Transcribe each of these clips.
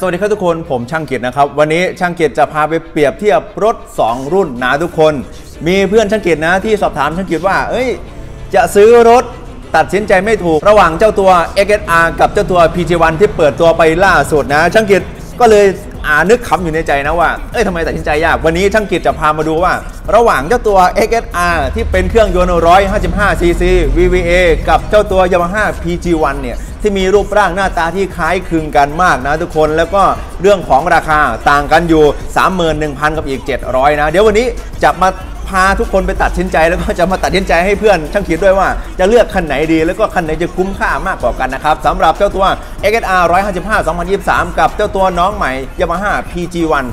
สวัสดีครับทุกคนผมช่างกิจนะครับวันนี้ช่างกิจจะพาไปเปรียบเทียบรถ2รุ่นนะทุกคนมีเพื่อนช่างกิจนะที่สอบถามช่างกิจว่าจะซื้อรถตัดสินใจไม่ถูกระหว่างเจ้าตัว XSR กับเจ้าตัว PG1 ที่เปิดตัวไปล่าสุดนะช่างกิจก็เลยนึกขำอยู่ในใจนะว่าทำไมตัดสินใจยากวันนี้ช่างกิจจะพามาดูว่าระหว่างเจ้าตัว XSR ที่เป็นเครื่องยนต์155cc VVA กับเจ้าตัว Yamaha PG1 เนี่ยที่มีรูปร่างหน้าตาที่คล้ายคลึงกันมากนะทุกคนแล้วก็เรื่องของราคาต่างกันอยู่ 31,000 กับอีก700นะเดี๋ยววันนี้จะมาพาทุกคนไปตัดสินใจแล้วก็จะมาตัดสินใจให้เพื่อนช่างคิดด้วยว่าจะเลือกคันไหนดีแล้วก็คันไหนจะคุ้มค่ามากกว่ากันนะครับสำหรับเจ้าตัว XSR 155 2023 กับเจ้าตัวน้องใหม่ Yamaha PG1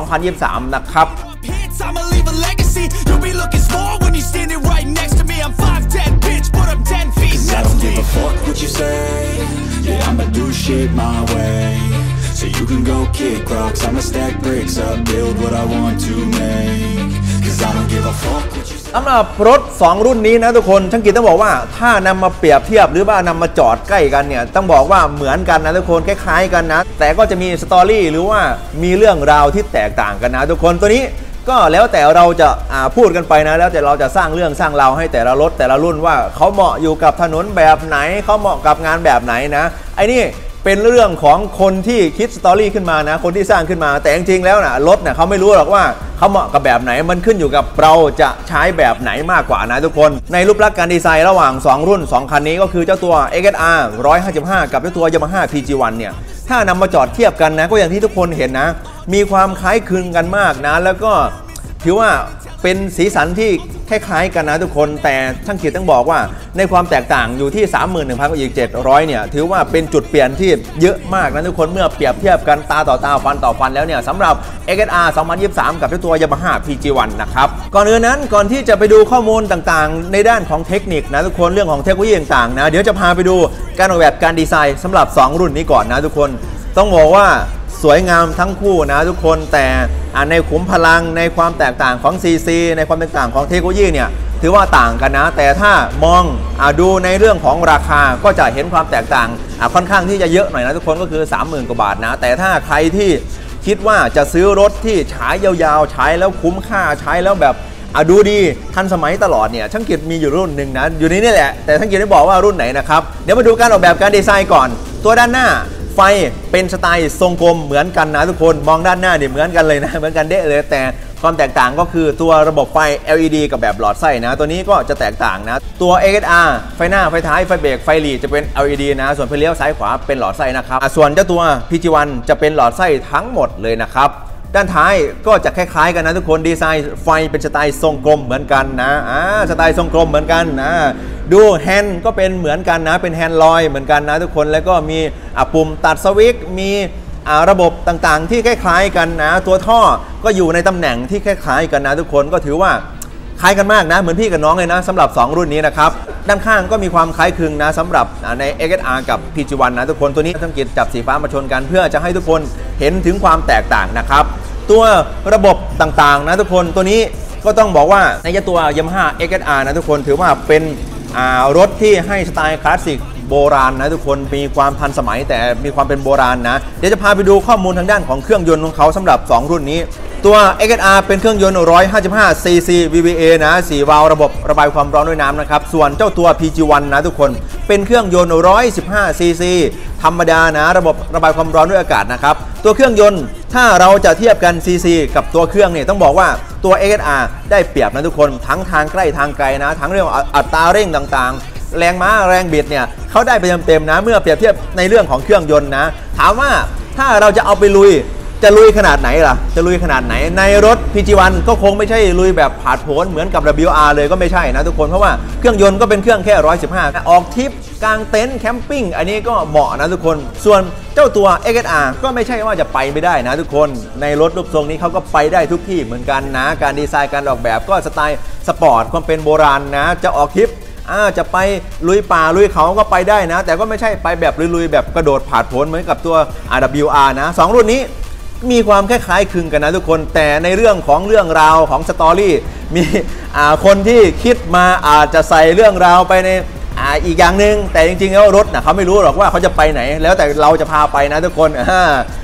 2023 นะครับ I'ma leave a legacy. You'll be looking small when you're standing right next to me. I'm 5'10", bitch, but I'm 10 feet next to me. I don't give a fuck what you say. Yeah, I'ma do shit my way. So you can go kick rocks. I'ma stack bricks up, build what I want to make. Cause I don't give a fuck what you say. สำหรับรถ2รุ่นนี้นะทุกคนช่างกิจต้องบอกว่าถ้านำมาเปรียบเทียบหรือว่านำมาจอดใกล้กันเนี่ยต้องบอกว่าเหมือนกันนะทุกคนคล้ายๆกันนะแต่ก็จะมีสตอรี่หรือว่ามีเรื่องราวที่แตกต่างกันนะทุกคนตัวนี้ก็แล้วแต่เราจะพูดกันไปนะแล้วแต่เราจะสร้างเรื่องสร้างราวให้แต่ละรถแต่ละรุ่นว่าเขาเหมาะอยู่กับถนนแบบไหนเขาเหมาะกับงานแบบไหนนะไอ้นี่เป็นเรื่องของคนที่คิดสตอรี่ขึ้นมานะคนที่สร้างขึ้นมาแต่จริงๆแล้วนะรถเขาไม่รู้หรอกว่าเขาเหมาะกับแบบไหนมันขึ้นอยู่กับเราจะใช้แบบไหนมากกว่านะทุกคนในรูปลักษณ์การดีไซน์ระหว่าง2รุ่น2คันนี้ก็คือเจ้าตัว XSR 155 กับเจ้าตัว Yamaha PG1 เนี่ยถ้านำมาจอดเทียบกันนะก็อย่างที่ทุกคนเห็นนะมีความคล้ายคลึงกันมากนะแล้วก็ถือว่าเป็นสีสันที่คล้ายๆกันนะทุกคนแต่ช่างขีดต้องบอกว่าในความแตกต่างอยู่ที่ 31,000 กับอีก700เนี่ยถือว่าเป็นจุดเปลี่ยนที่เยอะมากนะทุกคนเมื่อเปรียบเทียบกันตาต่อตาฟันต่อฟันแล้วเนี่ยสำหรับ XSR 2023 กับตัว Yamaha PG1 นะครับก่อนอื่นนั้นก่อนที่จะไปดูข้อมูลต่างๆในด้านของเทคนิคนะทุกคนเรื่องของเทคโนโลยีต่างๆนะเดี๋ยวจะพาไปดูการออกแบบการดีไซน์สำหรับ2รุ่นนี้ก่อนนะทุกคนต้องบอกว่าสวยงามทั้งคู่นะทุกคนแต่ในขุมพลังในความแตกต่างของ CC ในความแตกต่างของเทคโนโลยีเนี่ยถือว่าต่างกันนะแต่ถ้ามองดูในเรื่องของราคาก็จะเห็นความแตกต่างค่อนข้างที่จะเยอะหน่อยนะทุกคนก็คือ 30,000 กว่าบาทนะแต่ถ้าใครที่คิดว่าจะซื้อรถที่ใช้ยาวๆใช้แล้วคุ้มค่าใช้แล้วแบบดูดีทันสมัยตลอดเนี่ยช่างกิจมีอยู่รุ่นหนึ่งนะอยู่ในนี่แหละแต่ช่างกิจได้บอกว่ารุ่นไหนนะครับเดี๋ยวมาดูการออกแบบการดีไซน์ก่อนตัวด้านหน้าไฟเป็นสไตล์ทรงกลมเหมือนกันนะทุกคนมองด้านหน้าเนี่ยเหมือนกันเลยนะเหมือนกันเด้เลยแต่ความแตกต่างก็คือตัวระบบไฟ LED กับแบบหลอดไส้นะตัวนี้ก็จะแตกต่างนะตัว XSR ไฟหน้าไฟท้ายไฟเบรกไฟหลีจะเป็น LED นะส่วนไฟเลี้ยวซ้ายขวาเป็นหลอดไส้นะครับส่วนเจ้าตัว PG1 จะเป็นหลอดไส้ทั้งหมดเลยนะครับด้านท้ายก็จะคล้ายๆกันนะทุกคนดีไซน์ไฟเป็นสไตล์ทรงกลมเหมือนกันนะสไตล์ทรงกลมเหมือนกันนะดูแฮนด์ก็เป็นเหมือนกันนะเป็นแฮนด์ลอยเหมือนกันนะทุกคนแล้วก็มีปุ่มตัดสวิตช์มีระบบต่างๆที่คล้ายๆกันนะตัวท่อก็อยู่ในตำแหน่งที่คล้ายๆกันนะทุกคนก็ถือว่าคล้ายกันมากนะเหมือนพี่กับน้องเลยนะสำหรับ2รุ่นนี้นะครับด้านข้างก็มีความคล้ายคลึงนะสำหรับใน XSR กับ PG1 นะทุกคนตัวนี้ช่างกิจจับสีฟ้ามาชนกันเพื่อจะให้ทุกคนเห็นถึงความแตกต่างนะครับตัวระบบต่างๆนะทุกคนตัวนี้ก็ต้องบอกว่าในตัว Yamaha XSR นะทุกคนถือว่าเป็นรถที่ให้สไตล์คลาสสิกโบราณนะทุกคนมีความทันสมัยแต่มีความเป็นโบราณนะเดี๋ยวจะพาไปดูข้อมูลทางด้านของเครื่องยนต์ของเขาสำหรับ2รุ่นนี้ตัว XSR เป็นเครื่องยนต์155cc VVA นะ4วาล์วระบบระบายความร้อนด้วยน้ำนะครับส่วนเจ้าตัว PG1 นะทุกคนเป็นเครื่องยนต์115cc ธรรมดานะระบบระบายความร้อนด้วยอากาศนะครับตัวเครื่องยนต์ถ้าเราจะเทียบกัน CC กับตัวเครื่องเนี่ยต้องบอกว่าตัว XSR ได้เปรียบนะทุกคนทั้งทางใกล้ทางไกลนะทั้งเรื่องอัตราเร่งต่างๆแรงม้าแรงบิดเนี่ยเขาได้ไปเต็มๆนะเมื่อเปรียบเทียบในเรื่องของเครื่องยนต์นะถามว่าถ้าเราจะเอาไปลุยจะลุยขนาดไหนล่ะจะลุยขนาดไหนในรถ PG1 ก็คงไม่ใช่ลุยแบบผาดโผนเหมือนกับ WR เลยก็ไม่ใช่นะทุกคนเพราะว่าเครื่องยนต์ก็เป็นเครื่องแค่115ออกทริปกลางเต็นท์แคมปิ้งอันนี้ก็เหมาะนะทุกคนส่วนเจ้าตัว XSR ก็ไม่ใช่ว่าจะไปไม่ได้นะทุกคนในรถรูปทรงนี้เขาก็ไปได้ทุกที่เหมือนกันนะการดีไซน์การออกแบบก็สไตล์สปอร์ตความเป็นโบราณนะจะออกทริปจะไปลุยป่าลุยเขาก็ไปได้นะแต่ก็ไม่ใช่ไปแบบลุยๆแบบกระโดดผาดโผนเหมือนกับตัว WR นะ2รุ่นนี้มีความคล้ายคลึงกันนะทุกคนแต่ในเรื่องของเรื่องราวของสตอรี่มีคนที่คิดมาอาจจะใส่เรื่องราวไปใน อีกอย่างหนึ่งแต่จริงๆแล้วรถนะเขาไม่รู้หรอกว่าเขาจะไปไหนแล้วแต่เราจะพาไปนะทุกคน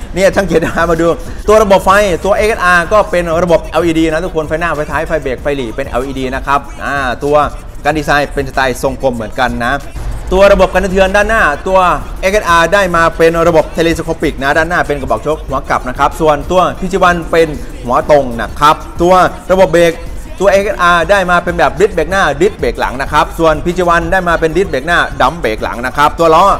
เนี่ยช่างเกียรติมาดูตัวระบบไฟตัว XR ก็เป็นระบบ LED นะทุกคนไฟหน้าไฟท้ายไฟเบรกไฟหลีเป็น LED นะครับตัวการดีไซน์เป็นสไตล์ทรงกลมเหมือนกันนะตัวระบบกันสะเทือนด้านหน้าตัว XR ได้มาเป็นระบบเทเลสโคปิกนะด้านหน้าเป็นกระบอกโชคหัวกลับนะครับส่วนตัวพิจิวันเป็นหัวตรงนะครับตัวระบบเบรกตัว XR ได้มาเป็นแบบดิสเบรกหน้าดิสเบรกหลังนะครับส่วนพิจิวันได้มาเป็นดิสเบรกหน้าดัมเบรกหลังนะครับตัวล้อ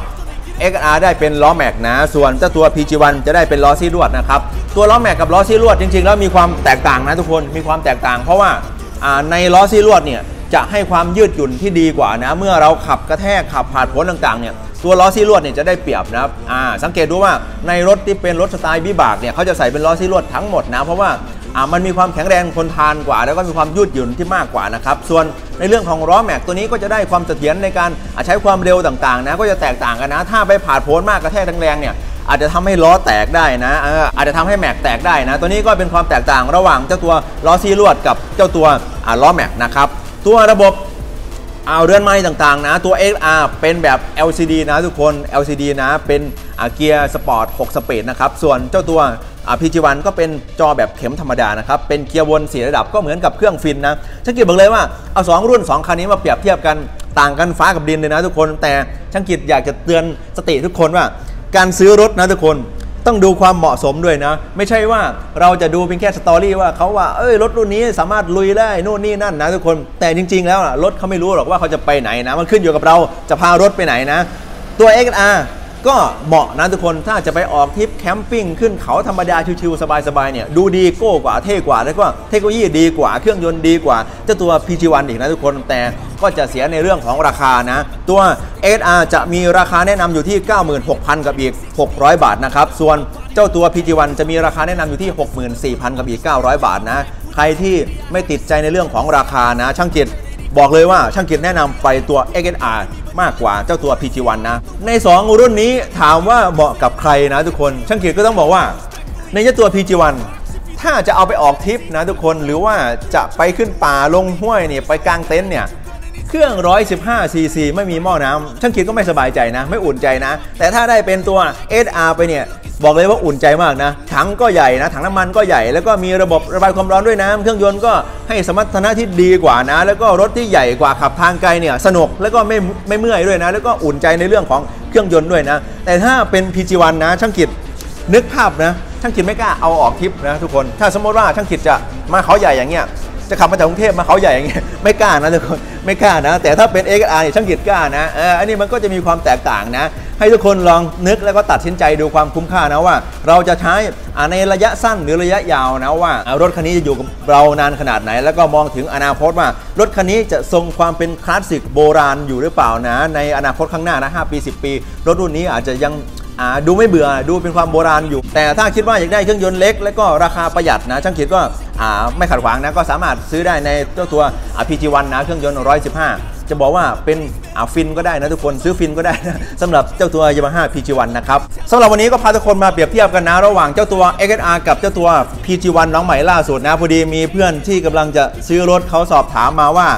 XR ได้เป็นล้อแม็กนะส่วนเจ้าตัว PG1 จะได้เป็นล้อซี่ลวดนะครับตัวล้อแม็กกับล้อซี่ลวดจริงๆแล้วมีความแตกต่างนะทุกคนมีความแตกต่างเพราะว่าในล้อซี่ลวดเนี่ยจะให้ความยืดหยุ่นที่ดีกว่านะเมื่อเราขับกระแทกขับผ่านผลต่างๆเนี่ยตัวล้อซี่ลวดเนี่ยจะได้เปรียบนะครับสังเกตดูว่าในรถที่เป็นรถสไตล์วิบากเนี่ยเขาจะใส่เป็นล้อซี่ลวดทั้งหมดนะเพราะว่ามันมีความแข็งแรงทนทานกว่าแล้วก็มีความยืดหยุ่นที่มากกว่านะครับส่วนในเรื่องของล้อแม็กตัวนี้ก็จะได้ความเสถียรในการใช้ความเร็วต่างๆนะก็จะแตกต่างกันนะถ้าไปผ่านผลมากกระแทกแรงๆเนี่ยอาจจะทำให้ล้อแตกได้นะอาจจะทำให้แม็กแตกได้นะตัวนี้ก็เป็นความแตกต่างระหว่างเจ้าตัวล้อซี่ลวดกับเจ้าตัวล้อแม็กนะครับตัวระบบเรือนไม้ต่างๆนะตัว XR เป็นแบบ LCD นะทุกคน LCD นะเป็นเกียร์สปอร์ต6สปีดนะครับส่วนเจ้าตัวPG1 ก็เป็นจอแบบเข็มธรรมดานะครับเป็นเกียร์วน4ระดับก็เหมือนกับเครื่องฟินนะช่างกิจบอกเลยว่าเอา2รุ่น2คันนี้มาเปรียบเทียบกันต่างกันฟ้ากับดินเลยนะทุกคนแต่ช่างกิจอยากจะเตือนสติทุกคนว่าการซื้อรถนะทุกคนต้องดูความเหมาะสมด้วยนะไม่ใช่ว่าเราจะดูเพียงแค่สตอรี่ว่าเขาว่ารถรุ่นนี้สามารถลุยได้นู่นนี่นั่นนะทุกคนแต่จริงๆแล้วรถเขาไม่รู้หรอกว่าเขาจะไปไหนนะมันขึ้นอยู่กับเราจะพารถไปไหนนะตัว XR ก็เหมาะนะทุกคนถ้าจะไปออกทริปแคมปิ้งขึ้นเขาธรรมดาชิวๆสบายๆเนี่ยดูดีโก้กว่าเท่กว่าแล้วก็เทคโนโลยีดีกว่าเครื่องยนต์ดีกว่าเจ้าตัว PG1 อีกนะทุกคนแต่ก็จะเสียในเรื่องของราคานะตัว XR จะมีราคาแนะนำอยู่ที่ 96,000 กับอีก600 บาทนะครับส่วนเจ้าตัว PG1 จะมีราคาแนะนำอยู่ที่ 64,000 กับอีก900 บาทนะใครที่ไม่ติดใจในเรื่องของราคานะช่างกิจบอกเลยว่าช่างกิจแนะนำไปตัว XR มากกว่าเจ้าตัว PG1 นะใน2รุ่นนี้ถามว่าเหมาะกับใครนะทุกคนช่างกิจก็ต้องบอกว่าในเจ้าตัว PG1 ถ้าจะเอาไปออกทริปนะทุกคนหรือว่าจะไปขึ้นป่าลงห้วยเนี่ยไปกางเต็นท์เนี่ยเครื่อง115 cc ไม่มีหม้อน้ำช่างกิจก็ไม่สบายใจนะไม่อุ่นใจนะแต่ถ้าได้เป็นตัว SR ไปเนี่ยบอกเลยว่าอุ่นใจมากนะถังก็ใหญ่นะถังน้ำมันก็ใหญ่แล้วก็มีระบบระบายความร้อนด้วยน้ำเครื่องยนต์ก็ให้สมรรถนะที่ดีกว่านะแล้วก็รถที่ใหญ่กว่าขับทางไกลเนี่ยสนุกแล้วก็ไม่เมื่อยด้วยนะแล้วก็อุ่นใจในเรื่องของเครื่องยนต์ด้วยนะแต่ถ้าเป็น PG1 นะช่างกิจนึกภาพนะช่างกิจไม่กล้าเอาออกทริปนะทุกคนถ้าสมมติว่าช่างกิจจะมาเขาใหญ่อย่างเงี้ยจะขับมาจากกรุงเทพมาเขาใหญ่อย่างเงี้ยไม่กล้านะทุกคนไม่กล้านะแต่ถ้าเป็น XR ช่างกิจกล้านะอันนี้มันก็จะมีความแตกต่างนะให้ทุกคนลองนึกแล้วก็ตัดสินใจดูความคุ้มค่านะว่าเราจะใช้ในระยะสั้นหรือระยะยาวนะว่ารถคันนี้จะอยู่กับเรานานขนาดไหนแล้วก็มองถึงอนาคตว่ารถคันนี้จะทรงความเป็นคลาสสิกโบราณอยู่หรือเปล่านะในอนาคตข้างหน้านะ5 ปี 10 ปีรถรุ่นนี้อาจจะยังดูไม่เบื่อดูเป็นความโบราณอยู่แต่ถ้าคิดว่าอยากได้เครื่องยนต์เล็กแล้วก็ราคาประหยัดนะช่างคิดก็ไม่ขัดขวางนะก็สามารถซื้อได้ในเจ้าตัว PG1 นะเครื่องยนต์115จะบอกว่าเป็นฟินก็ได้นะทุกคนซื้อฟินก็ได้นะสำหรับเจ้าตัว Yamaha PG1 นะครับสำหรับวันนี้ก็พาทุกคนมาเปรียบเทียบกันนะระหว่างเจ้าตัว XR กับเจ้าตัว PG1 น้องใหม่ล่าสุดนะพอดีมีเพื่อนที่กำลังจะซื้อรถเขาสอบถามมาว่า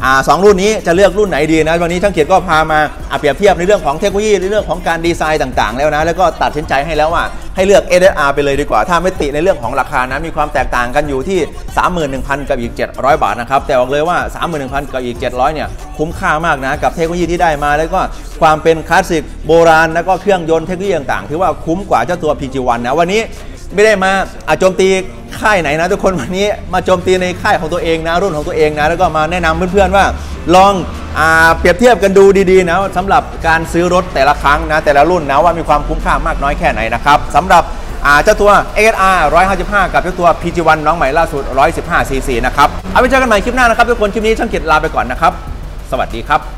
2รุ่นนี้จะเลือกรุ่นไหนดีนะวันนี้ช่างเกียรติก็พามาเปรียบเทียบในเรื่องของเทคโนโลยีในเรื่องของการดีไซน์ต่างๆแล้วนะแล้วก็ตัดสินใจให้แล้วว่าให้เลือก SR ไปเลยดีกว่าถ้าไม่ติในเรื่องของราคานะมีความแตกต่างกันอยู่ที่ 31,000 กับอีก700 บาทนะครับแต่บอกเลยว่า 31,000 กับอีก700เนี่ยคุ้มค่ามากนะกับเทคโนโลยีที่ได้มาแล้วก็ความเป็นคลาสสิกโบราณแล้วก็เครื่องยนต์เทคโนโลยีต่างๆถือว่าคุ้มกว่าเจ้าตัว PG1 นะวันนี้ไม่ได้มาโจมตีค่ายไหนนะทุกคนวันนี้มาโจมตีในค่ายของตัวเองนะรุ่นของตัวเองนะแล้วก็มาแนะนำเพื่อนๆว่าลองเปรียบเทียบกันดูดีๆนะสำหรับการซื้อรถแต่ละครั้งนะแต่ละรุ่นนะว่ามีความคุ้มค่ามากน้อยแค่ไหนนะครับสำหรับเจ้าตัว XR 155 กับเจ้าตัว PG1 น้องใหม่ล่าสุด115 cc นะครับเอาไว้เจอกันใหม่คลิปหน้านะครับทุกคนคลิปนี้ช่างเกียรติลาไปก่อนนะครับสวัสดีครับ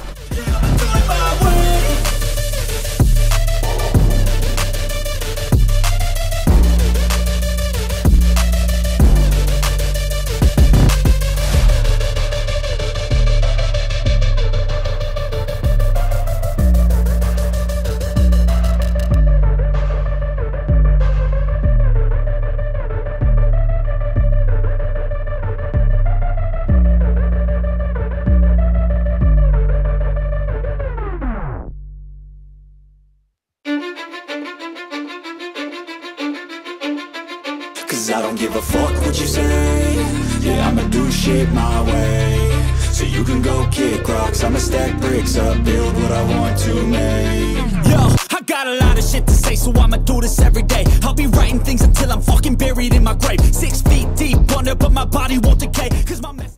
Cause I don't give a fuck what you say. Yeah, I'ma do shit my way. So you can go kick rocks, I'ma stack bricks up, build what I want to make. Yo, I got a lot of shit to say, so I'ma do this every day. I'll be right